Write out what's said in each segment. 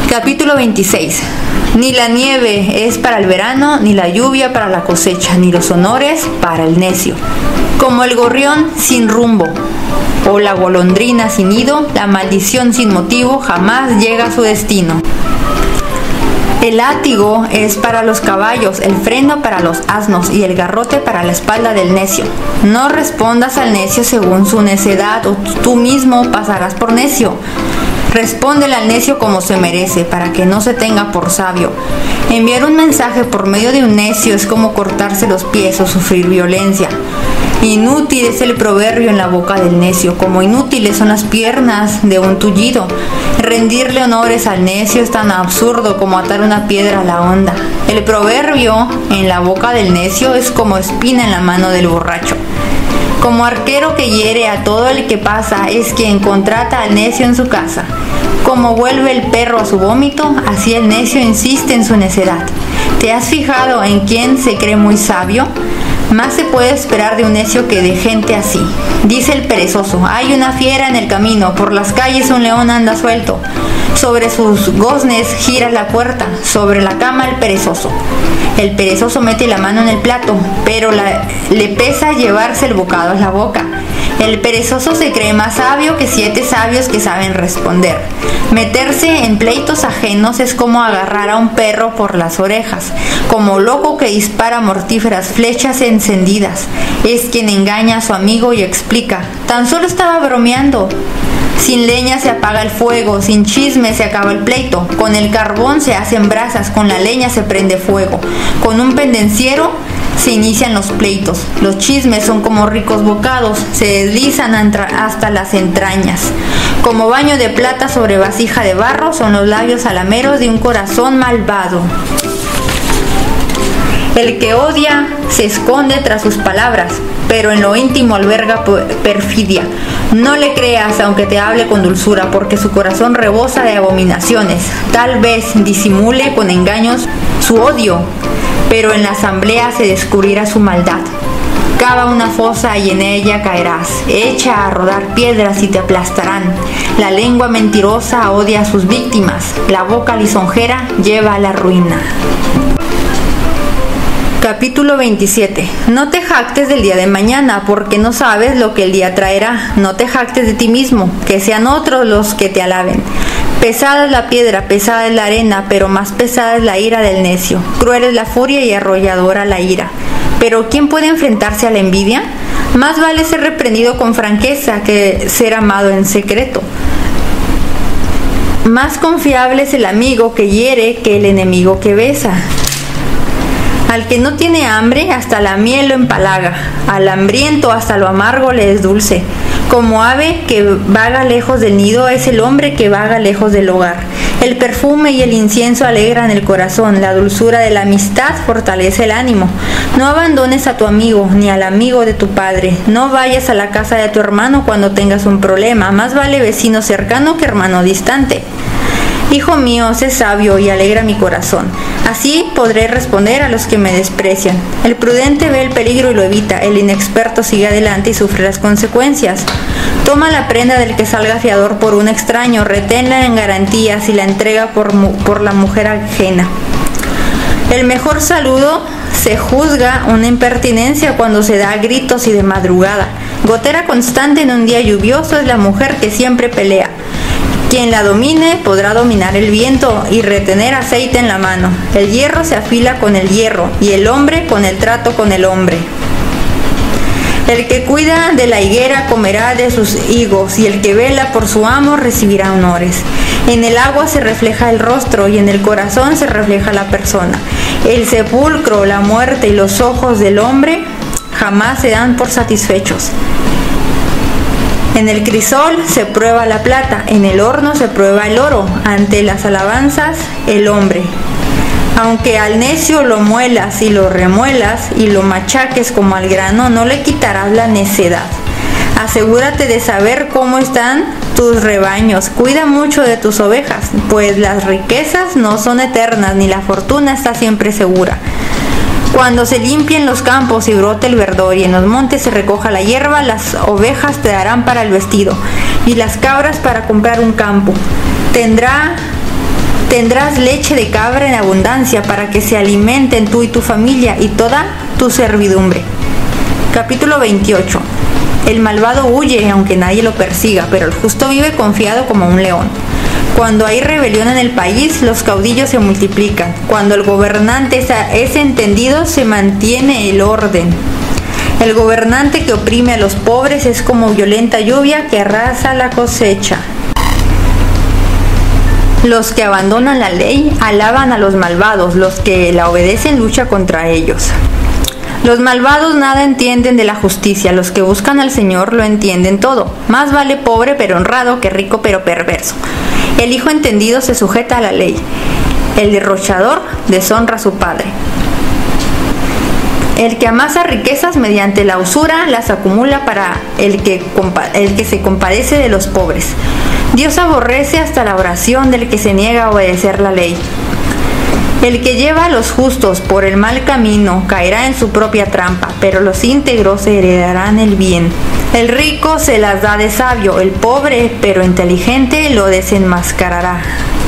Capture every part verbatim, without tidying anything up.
Capítulo veintiséis. Ni la nieve es para el verano, ni la lluvia para la cosecha, ni los honores para el necio. Como el gorrión sin rumbo, o la golondrina sin nido, la maldición sin motivo jamás llega a su destino. El látigo es para los caballos, el freno para los asnos y el garrote para la espalda del necio. No respondas al necio según su necedad, o tú mismo pasarás por necio. Respóndele al necio como se merece, para que no se tenga por sabio. Enviar un mensaje por medio de un necio es como cortarse los pies o sufrir violencia. Inútil es el proverbio en la boca del necio, como inútiles son las piernas de un tullido. Rendirle honores al necio es tan absurdo como atar una piedra a la honda. El proverbio en la boca del necio es como espina en la mano del borracho. Como arquero que hiere a todo el que pasa es quien contrata al necio en su casa. Como vuelve el perro a su vómito, así el necio insiste en su necedad. ¿Te has fijado en quién se cree muy sabio? Más se puede esperar de un necio que de gente así. Dice el perezoso: hay una fiera en el camino, por las calles un león anda suelto. Sobre sus goznes gira la puerta, sobre la cama el perezoso. El perezoso mete la mano en el plato, pero la, le pesa llevarse el bocado a la boca. El perezoso se cree más sabio que siete sabios que saben responder. Meterse en pleitos ajenos es como agarrar a un perro por las orejas, como loco que dispara mortíferas flechas encendidas. Es quien engaña a su amigo y explica: tan solo estaba bromeando. Sin leña se apaga el fuego, sin chisme se acaba el pleito. Con el carbón se hacen brasas, con la leña se prende fuego. Con un pendenciero se inician los pleitos. Los chismes son como ricos bocados, se deslizan hasta las entrañas. Como baño de plata sobre vasija de barro son los labios alameros de un corazón malvado. El que odia se esconde tras sus palabras, pero en lo íntimo alberga perfidia. No le creas aunque te hable con dulzura, porque su corazón rebosa de abominaciones. Tal vez disimule con engaños su odio, pero en la asamblea se descubrirá su maldad. Cava una fosa y en ella caerás. Echa a rodar piedras y te aplastarán. La lengua mentirosa odia a sus víctimas. La boca lisonjera lleva a la ruina. Capítulo veintisiete. No te jactes del día de mañana, porque no sabes lo que el día traerá. No te jactes de ti mismo, que sean otros los que te alaben. Pesada es la piedra, pesada es la arena, pero más pesada es la ira del necio. Cruel es la furia y arrolladora la ira. Pero ¿quién puede enfrentarse a la envidia? Más vale ser reprendido con franqueza que ser amado en secreto. Más confiable es el amigo que hiere que el enemigo que besa. Al que no tiene hambre, hasta la miel lo empalaga. Al hambriento, hasta lo amargo le es dulce. Como ave que vaga lejos del nido, es el hombre que vaga lejos del hogar. El perfume y el incienso alegran el corazón. La dulzura de la amistad fortalece el ánimo. No abandones a tu amigo, ni al amigo de tu padre. No vayas a la casa de tu hermano cuando tengas un problema. Más vale vecino cercano que hermano distante. Hijo mío, sé sabio y alegra mi corazón. Así podré responder a los que me desprecian. El prudente ve el peligro y lo evita. El inexperto sigue adelante y sufre las consecuencias. Toma la prenda del que salga fiador por un extraño. Reténla en garantías y la entrega por, por la mujer ajena. El mejor saludo se juzga una impertinencia cuando se da a gritos y de madrugada. Gotera constante en un día lluvioso es la mujer que siempre pelea. Quien la domine podrá dominar el viento y retener aceite en la mano. El hierro se afila con el hierro y el hombre con el trato con el hombre. El que cuida de la higuera comerá de sus higos y el que vela por su amo recibirá honores. En el agua se refleja el rostro y en el corazón se refleja la persona. El sepulcro, la muerte y los ojos del hombre jamás se dan por satisfechos. En el crisol se prueba la plata, en el horno se prueba el oro, ante las alabanzas el hombre. Aunque al necio lo muelas y lo remuelas y lo machaques como al grano, no le quitarás la necedad. Asegúrate de saber cómo están tus rebaños, cuida mucho de tus ovejas, pues las riquezas no son eternas ni la fortuna está siempre segura. Cuando se limpien los campos y brote el verdor y en los montes se recoja la hierba, las ovejas te darán para el vestido y las cabras para comprar un campo. Tendrá Tendrás leche de cabra en abundancia para que se alimenten tú y tu familia y toda tu servidumbre. Capítulo veintiocho. El malvado huye aunque nadie lo persiga, pero el justo vive confiado como un león. Cuando hay rebelión en el país, los caudillos se multiplican. Cuando el gobernante es entendido, se mantiene el orden. El gobernante que oprime a los pobres es como violenta lluvia que arrasa la cosecha. Los que abandonan la ley alaban a los malvados, los que la obedecen luchan contra ellos. Los malvados nada entienden de la justicia, los que buscan al Señor lo entienden todo. Más vale pobre pero honrado que rico pero perverso. El hijo entendido se sujeta a la ley, el derrochador deshonra a su padre. El que amasa riquezas mediante la usura las acumula para el que, el que se compadece de los pobres. Dios aborrece hasta la oración del que se niega a obedecer la ley. El que lleva a los justos por el mal camino caerá en su propia trampa, pero los íntegros heredarán el bien. El rico se las da de sabio, el pobre pero inteligente lo desenmascarará.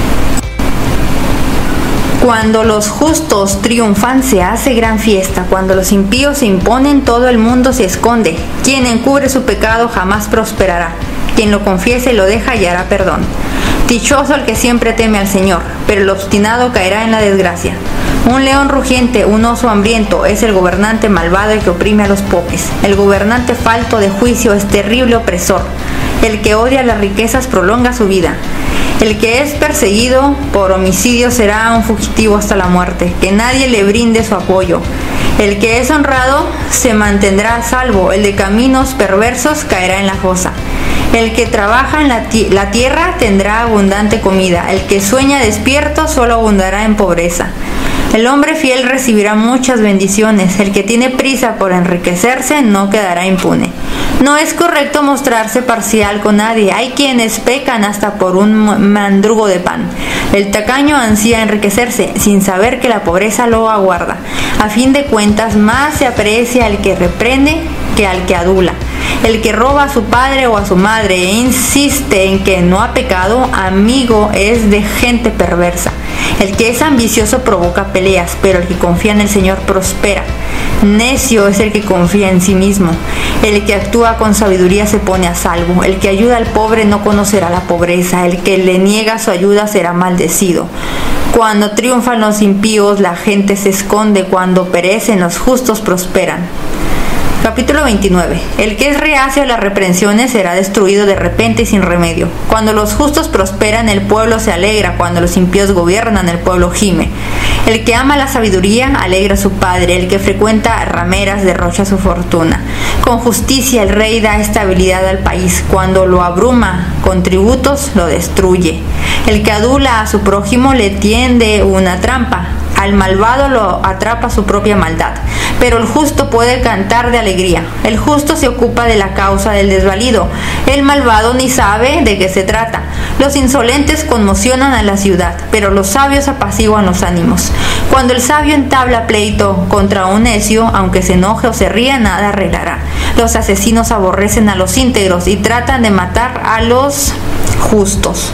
Cuando los justos triunfan se hace gran fiesta, cuando los impíos se imponen todo el mundo se esconde. Quien encubre su pecado jamás prosperará, quien lo confiese y lo deja hallará perdón. Dichoso el que siempre teme al Señor, pero el obstinado caerá en la desgracia. Un león rugiente, un oso hambriento, es el gobernante malvado el que oprime a los pobres. El gobernante falto de juicio es terrible opresor. El que odia las riquezas prolonga su vida. El que es perseguido por homicidio será un fugitivo hasta la muerte, que nadie le brinde su apoyo. El que es honrado se mantendrá a salvo, el de caminos perversos caerá en la fosa. El que trabaja en la, la tierra tendrá abundante comida, el que sueña despierto solo abundará en pobreza. El hombre fiel recibirá muchas bendiciones, el que tiene prisa por enriquecerse no quedará impune. No es correcto mostrarse parcial con nadie, hay quienes pecan hasta por un mandrugo de pan. El tacaño ansía enriquecerse sin saber que la pobreza lo aguarda. A fin de cuentas, más se aprecia al que reprende que al que adula. El que roba a su padre o a su madre e insiste en que no ha pecado, amigo es de gente perversa. El que es ambicioso provoca peleas, pero el que confía en el Señor prospera. Necio es el que confía en sí mismo. El que actúa con sabiduría se pone a salvo. El que ayuda al pobre no conocerá la pobreza. El que le niega su ayuda será maldecido. Cuando triunfan los impíos, la gente se esconde. Cuando perecen, los justos prosperan. Capítulo veintinueve. El que es reacio a las reprensiones será destruido de repente y sin remedio. Cuando los justos prosperan, el pueblo se alegra. Cuando los impíos gobiernan, el pueblo gime. El que ama la sabiduría alegra a su padre. El que frecuenta rameras derrocha su fortuna. Con justicia el rey da estabilidad al país. Cuando lo abruma con tributos, lo destruye. El que adula a su prójimo le tiende una trampa. Al malvado lo atrapa su propia maldad, pero el justo puede cantar de alegría. El justo se ocupa de la causa del desvalido, el malvado ni sabe de qué se trata. Los insolentes conmocionan a la ciudad, pero los sabios apaciguan los ánimos. Cuando el sabio entabla pleito contra un necio, aunque se enoje o se ría, nada arreglará. Los asesinos aborrecen a los íntegros y tratan de matar a los justos.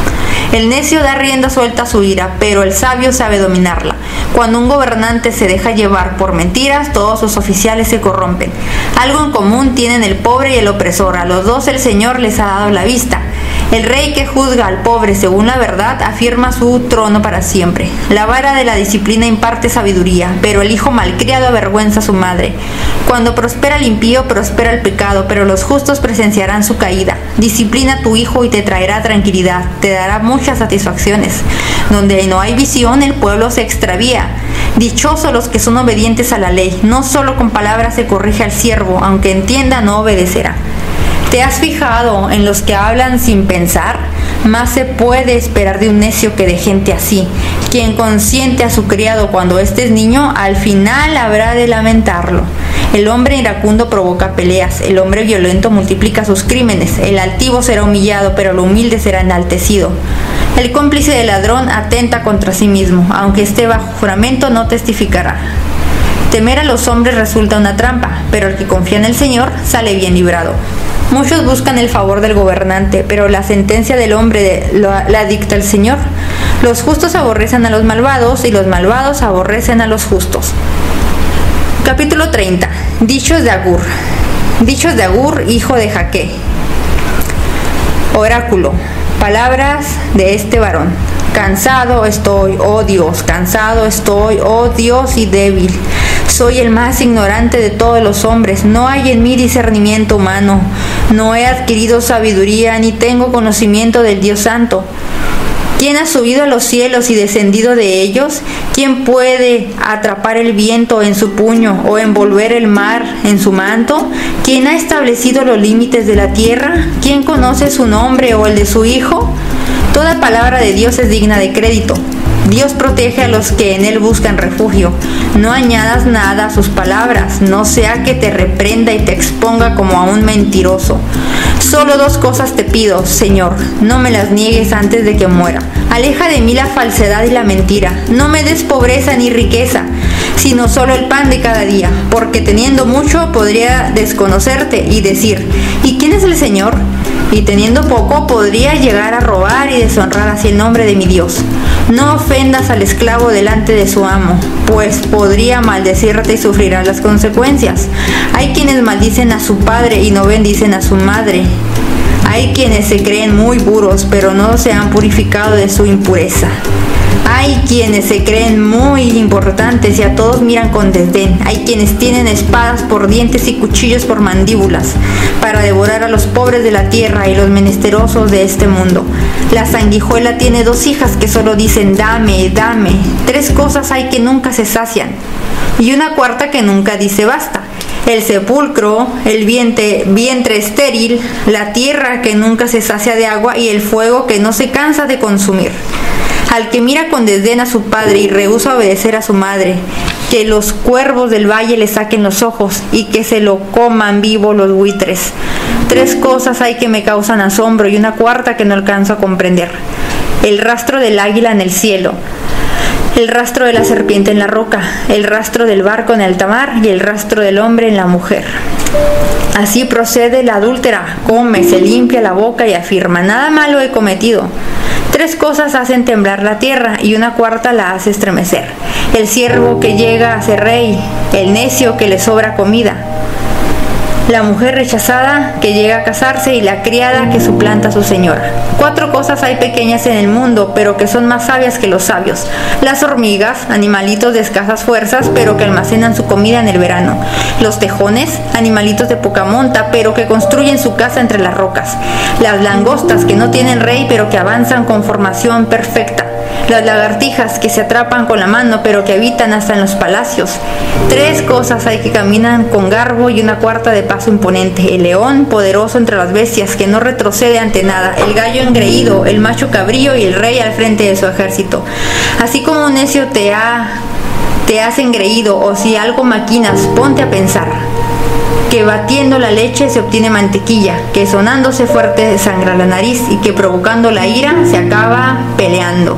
El necio da rienda suelta a su ira, pero el sabio sabe dominarla. Cuando un gobernante se deja llevar por mentiras, todos sus oficiales se corrompen. Algo en común tienen el pobre y el opresor, a los dos el Señor les ha dado la vista. El rey que juzga al pobre según la verdad afirma su trono para siempre. La vara de la disciplina imparte sabiduría, pero el hijo malcriado avergüenza a su madre. Cuando prospera el impío, prospera el pecado, pero los justos presenciarán su caída. Disciplina a tu hijo y te traerá tranquilidad, te dará muchas satisfacciones. Donde no hay visión, el pueblo se extravía. Dichosos los que son obedientes a la ley, no solo con palabras se corrige al siervo, aunque entienda no obedecerá. ¿Te has fijado en los que hablan sin pensar? Más se puede esperar de un necio que de gente así. Quien consiente a su criado cuando éste es niño, al final habrá de lamentarlo. El hombre iracundo provoca peleas, el hombre violento multiplica sus crímenes, el altivo será humillado, pero el humilde será enaltecido. El cómplice del ladrón atenta contra sí mismo, aunque esté bajo juramento no testificará. Temer a los hombres resulta una trampa, pero el que confía en el Señor sale bien librado. Muchos buscan el favor del gobernante, pero la sentencia del hombre la, la dicta el Señor. Los justos aborrecen a los malvados y los malvados aborrecen a los justos. Capítulo treinta. Dichos de Agur. Dichos de Agur, hijo de Jaque. Oráculo. Palabras de este varón. Cansado estoy, oh Dios, cansado estoy, oh Dios, y débil. Soy el más ignorante de todos los hombres. No hay en mí discernimiento humano. No he adquirido sabiduría, ni tengo conocimiento del Dios Santo. ¿Quién ha subido a los cielos y descendido de ellos? ¿Quién puede atrapar el viento en su puño o envolver el mar en su manto? ¿Quién ha establecido los límites de la tierra? ¿Quién conoce su nombre o el de su hijo? Toda palabra de Dios es digna de crédito. Dios protege a los que en Él buscan refugio. No añadas nada a sus palabras, no sea que te reprenda y te exponga como a un mentiroso. Solo dos cosas te pido, Señor, no me las niegues antes de que muera. Aleja de mí la falsedad y la mentira. No me des pobreza ni riqueza, sino solo el pan de cada día, porque teniendo mucho podría desconocerte y decir, ¿y quién es el Señor? Y teniendo poco podría llegar a robar y deshonrar así el nombre de mi Dios. No ofendas al esclavo delante de su amo, pues podría maldecirte y sufrirá las consecuencias. Hay quienes maldicen a su padre y no bendicen a su madre. Hay quienes se creen muy puros, pero no se han purificado de su impureza. Hay quienes se creen muy importantes y a todos miran con desdén. Hay quienes tienen espadas por dientes y cuchillos por mandíbulas, para devorar a los pobres de la tierra y los menesterosos de este mundo. La sanguijuela tiene dos hijas que solo dicen dame, dame. Tres cosas hay que nunca se sacian, y una cuarta que nunca dice basta. El sepulcro, el vientre, vientre estéril, la tierra que nunca se sacia de agua y el fuego que no se cansa de consumir. Al que mira con desdén a su padre y rehúsa obedecer a su madre, que los cuervos del valle le saquen los ojos y que se lo coman vivo los buitres. Tres cosas hay que me causan asombro y una cuarta que no alcanzo a comprender. El rastro del águila en el cielo, el rastro de la serpiente en la roca, el rastro del barco en alta mar y el rastro del hombre en la mujer. Así procede la adúltera, come, se limpia la boca y afirma, nada malo he cometido. Tres cosas hacen temblar la tierra y una cuarta la hace estremecer. El siervo que llega a ser rey, el necio que le sobra comida, la mujer rechazada que llega a casarse y la criada que suplanta a su señora. Cuatro cosas hay pequeñas en el mundo, pero que son más sabias que los sabios. Las hormigas, animalitos de escasas fuerzas, pero que almacenan su comida en el verano. Los tejones, animalitos de poca monta, pero que construyen su casa entre las rocas. Las langostas, que no tienen rey, pero que avanzan con formación perfecta. Las lagartijas, que se atrapan con la mano, pero que habitan hasta en los palacios. Tres cosas hay que caminan con garbo y una cuarta de paso imponente. El león, poderoso entre las bestias, que no retrocede ante nada. El gallo engreído, el macho cabrío y el rey al frente de su ejército. Así como un necio te ha, te has engreído, o si algo maquinas, ponte a pensar. Que batiendo la leche se obtiene mantequilla, que sonándose fuerte sangra la nariz y que provocando la ira se acaba peleando.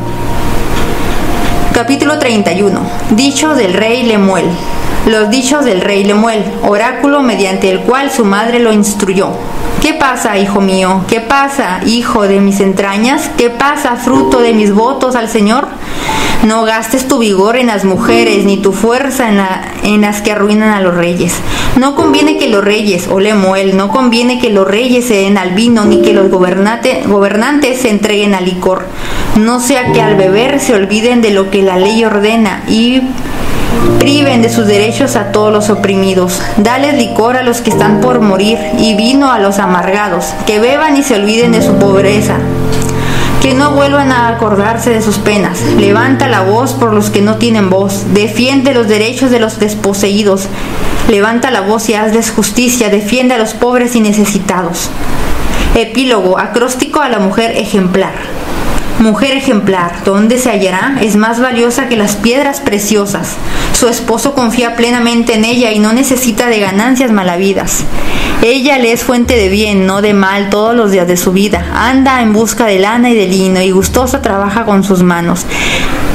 Capítulo treinta y uno. Dicho del rey Lemuel. Los dichos del rey Lemuel, oráculo mediante el cual su madre lo instruyó. ¿Qué pasa, hijo mío? ¿Qué pasa, hijo de mis entrañas? ¿Qué pasa, fruto de mis votos al Señor? No gastes tu vigor en las mujeres, ni tu fuerza en, la, en las que arruinan a los reyes. No conviene que los reyes, o Lemuel, no conviene que los reyes se den al vino, ni que los gobernante, gobernantes se entreguen al licor. No sea que al beber se olviden de lo que la ley ordena y priven de sus derechos a todos los oprimidos. Dales licor a los que están por morir y vino a los amargados, que beban y se olviden de su pobreza, que no vuelvan a acordarse de sus penas. Levanta la voz por los que no tienen voz, defiende los derechos de los desposeídos. Levanta la voz y hazles justicia, defiende a los pobres y necesitados. Epílogo, acróstico a la mujer ejemplar. Mujer ejemplar, ¿dónde se hallará? Es más valiosa que las piedras preciosas. Su esposo confía plenamente en ella y no necesita de ganancias malavidas. Ella le es fuente de bien, no de mal, todos los días de su vida. Anda en busca de lana y de lino y gustosa trabaja con sus manos.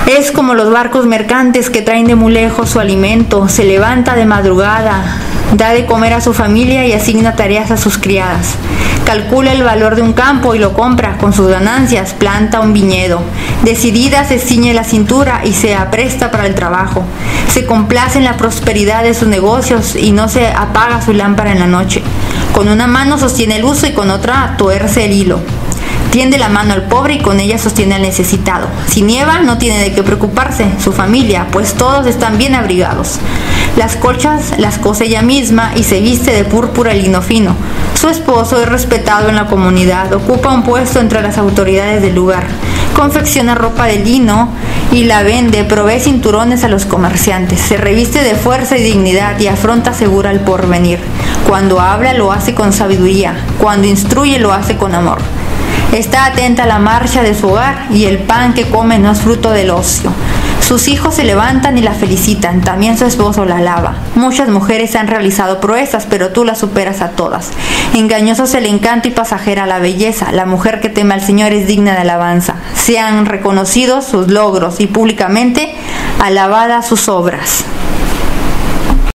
Es como los barcos mercantes que traen de muy lejos su alimento, se levanta de madrugada, da de comer a su familia y asigna tareas a sus criadas. Calcula el valor de un campo y lo compra. Con sus ganancias planta un viñedo. Decidida se ciñe la cintura y se apresta para el trabajo. Se complace en la prosperidad de sus negocios y no se apaga su lámpara en la noche. Con una mano sostiene el uso y con otra tuerce el hilo. Tiende la mano al pobre y con ella sostiene al necesitado. Si nieva, no tiene de qué preocuparse su familia, pues todos están bien abrigados. Las colchas las cose ella misma y se viste de púrpura y lino fino. Su esposo es respetado en la comunidad, ocupa un puesto entre las autoridades del lugar. Confecciona ropa de lino y la vende, provee cinturones a los comerciantes. Se reviste de fuerza y dignidad y afronta segura el porvenir. Cuando habla lo hace con sabiduría, cuando instruye lo hace con amor. Está atenta a la marcha de su hogar y el pan que come no es fruto del ocio. Sus hijos se levantan y la felicitan, también su esposo la alaba. Muchas mujeres han realizado proezas, pero tú las superas a todas. Engañoso es el encanto y pasajera la belleza. La mujer que teme al Señor es digna de alabanza. Sean reconocidos sus logros y públicamente alabadas sus obras.